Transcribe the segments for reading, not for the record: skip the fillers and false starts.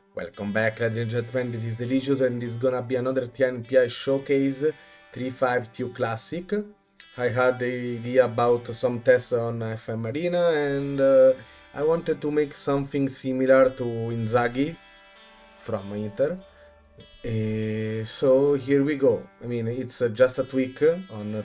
Welcome back, ladies and gentlemen, this is Delicious and it's gonna be another TNPI Showcase 352 Classic. I had the idea about some tests on FM Arena and I wanted to make something similar to Inzaghi from Inter. So here we go. I mean, it's just a tweak on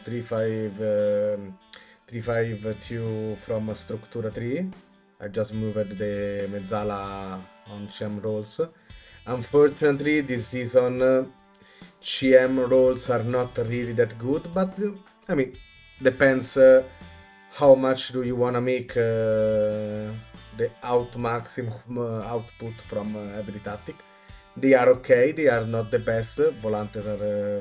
352 from Structura 3. I just moved the Mezzala on CM roles. Unfortunately, this season CM roles are not really that good, but I mean, depends how much do you wanna make the maximum output from every tactic. They are okay, they are not the best. Volantes are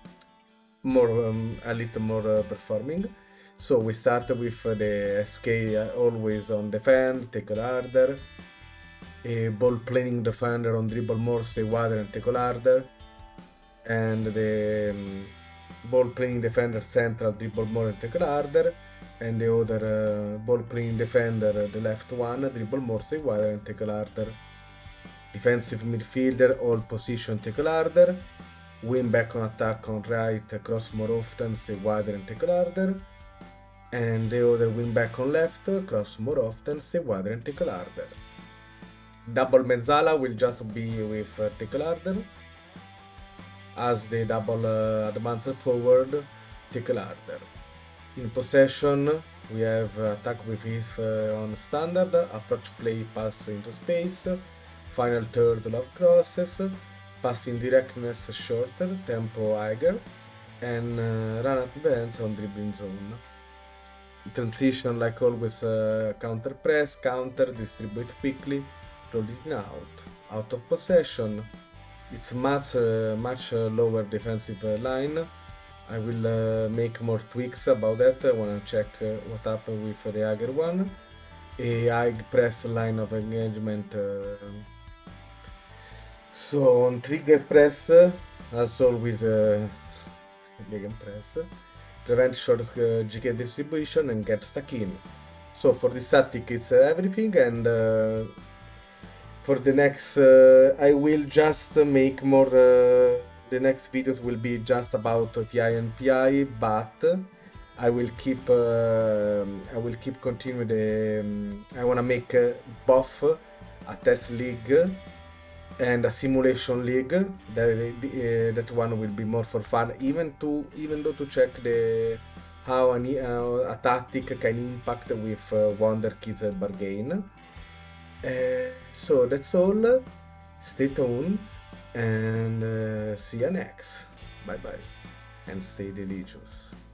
a little more performing. So we start with the SK always on defend, tackle harder, a ball playing defender on dribble more, stay wider and tackle harder, and the ball playing defender central, dribble more and tackle harder, and the other ball playing defender, the left one, dribble more, stay wider and tackle harder. Defensive midfielder, all position, tackle harder. Win back on attack on right, cross more often, stay wider and tackle harder. And the other win back on left, cross more often, stay wider and tackle harder. Double Mezzala will just be with tackle harder. As the double advanced forward, tackle harder. In possession, we have attack with his on standard, approach play, pass into space, final third love crosses, passing directness shorter, tempo higher, and run advance on dribbling zone. Transition, like always, counter press, counter, distribute quickly, roll it out of possession. It's much lower defensive line. I will make more tweaks about that. I wanna check what happened with the other one. A high press line of engagement. So on trigger press, as always, press, prevent short GK distribution and get stuck in. So for this tactic it's everything, and for the next I will just make more, the next videos will be just about TI and PI, but I will keep continuing the, I wanna make both a test league and a simulation league. That one will be more for fun, even though to check how a tactic can impact with Wonder Kids Bargain. So that's all. Stay tuned and see you next. Bye bye and stay delicious.